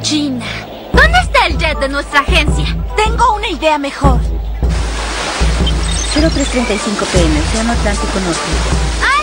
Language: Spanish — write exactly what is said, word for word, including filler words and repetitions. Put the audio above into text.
China. ¿Dónde está el jet de nuestra agencia? Tengo una idea mejor. cero tres treinta y cinco p m, Océano Atlántico Norte. ¡Ah!